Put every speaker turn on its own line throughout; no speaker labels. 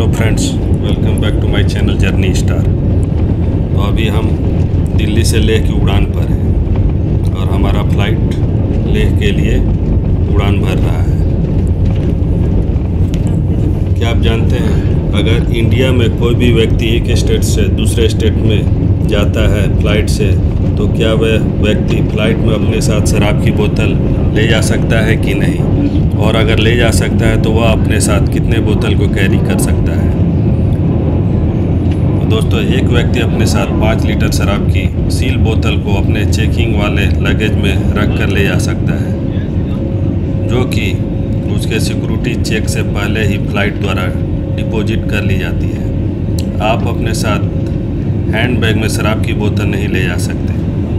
Hello friends, welcome back to my channel Journey Star. तो अभी हम दिल्ली से लेह की उड़ान पर हैं और हमारा फ़्लाइट लेह के लिए उड़ान भर रहा है। क्या आप जानते हैं, अगर इंडिया में कोई भी व्यक्ति एक स्टेट से दूसरे स्टेट में जाता है फ़्लाइट से, तो क्या वह व्यक्ति फ़्लाइट में अपने साथ शराब की बोतल ले जा सकता है कि नहीं, और अगर ले जा सकता है तो वह अपने साथ कितने बोतल को कैरी कर सकता है। तो दोस्तों, एक व्यक्ति अपने साथ 5 लीटर शराब की सील बोतल को अपने चेकिंग वाले लगेज में रख कर ले जा सकता है, जो कि उसके सिक्योरिटी चेक से पहले ही फ़्लाइट द्वारा डिपॉजिट कर ली जाती है। आप अपने साथ हैंड बैग में शराब की बोतल नहीं ले जा सकते।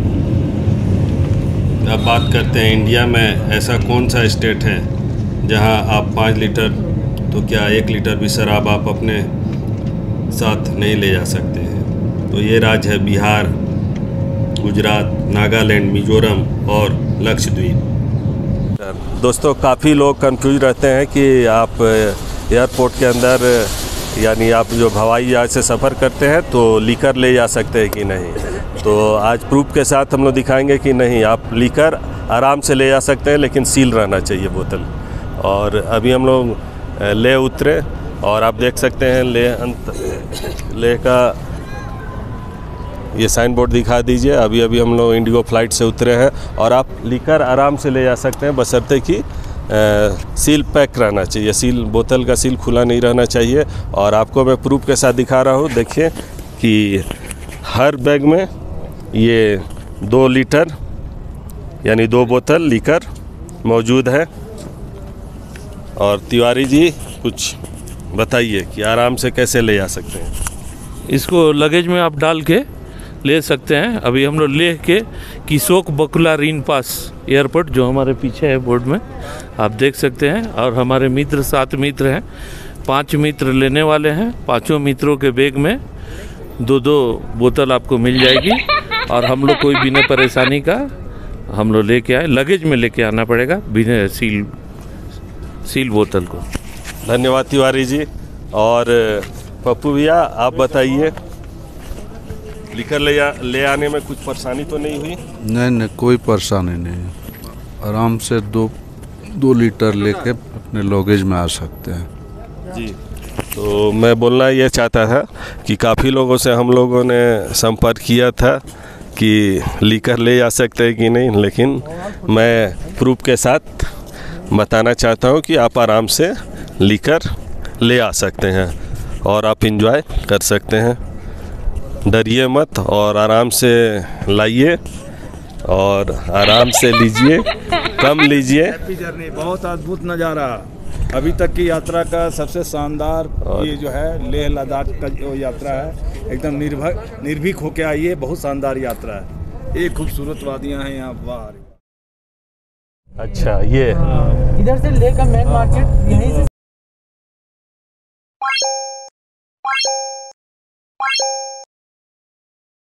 अब बात करते हैं, इंडिया में ऐसा कौन सा स्टेट है जहां आप 5 लीटर तो क्या 1 लीटर भी शराब आप अपने साथ नहीं ले जा सकते हैं। तो ये राज्य है बिहार, गुजरात, नागालैंड, मिज़ोरम और लक्षद्वीप। दोस्तों, काफ़ी लोग कंफ्यूज रहते हैं कि आप एयरपोर्ट के अंदर यानी आप जो हवाई जहाज से सफ़र करते हैं तो लीकर ले जा सकते हैं कि नहीं। तो आज प्रूफ के साथ हम लोग दिखाएंगे कि नहीं, आप लीकर आराम से ले जा सकते हैं, लेकिन सील रहना चाहिए बोतल। और अभी हम लोग लेह उतरे और आप देख सकते हैं लेह का ये साइन बोर्ड दिखा दीजिए। अभी हम लोग इंडिगो फ़्लाइट से उतरे हैं और आप लीकर आराम से ले जा सकते हैं, बशर्ते कि सील पैक रहना चाहिए। सील बोतल का सील खुला नहीं रहना चाहिए। और आपको मैं प्रूफ के साथ दिखा रहा हूँ। देखिए कि हर बैग में ये 2 लीटर यानी 2 बोतल लीकर मौजूद है। और तिवारी जी, कुछ बताइए कि आराम से कैसे ले जा सकते हैं।
इसको लगेज में आप डाल के ले सकते हैं। अभी हम लोग लेह के किसोक बकुला रीन पास एयरपोर्ट, जो हमारे पीछे है बोर्ड में, आप देख सकते हैं। और हमारे मित्र 7 मित्र हैं, 5 मित्र लेने वाले हैं। 5 मित्रों के बैग में 2-2 बोतल आपको मिल जाएगी। और हम लोग कोई बिना परेशानी का हम लोग लेके आए, लगेज में लेके आना पड़ेगा बिना सील बोतल को।
धन्यवाद तिवारी जी। और पप्पू भैया, आप बताइए, लीकर ले आने में कुछ परेशानी तो नहीं हुई?
नहीं, कोई परेशानी नहीं। आराम से 2 लीटर लेके अपने लगेज में आ सकते हैं
जी। तो मैं बोलना ये चाहता था कि काफ़ी लोगों से हम लोगों ने संपर्क किया था कि लीकर ले जा सकते हैं कि नहीं, लेकिन मैं प्रूफ के साथ बताना चाहता हूँ कि आप आराम से लीकर ले आ सकते हैं और आप एंजॉय कर सकते हैं। डरिए मत और आराम से लाइए और आराम से लीजिए, कम लीजिए।
हैप्पी जर्नी, बहुत अद्भुत नज़ारा। अभी तक की यात्रा का सबसे शानदार ये जो है लेह लद्दाख का जो यात्रा है, एकदम निर्भीक होके आइए। बहुत शानदार यात्रा है। एक खूबसूरत वादियाँ हैं यहाँ बाहर।
अच्छा, ये
इधर से लेह का मेन मार्केट यहीं से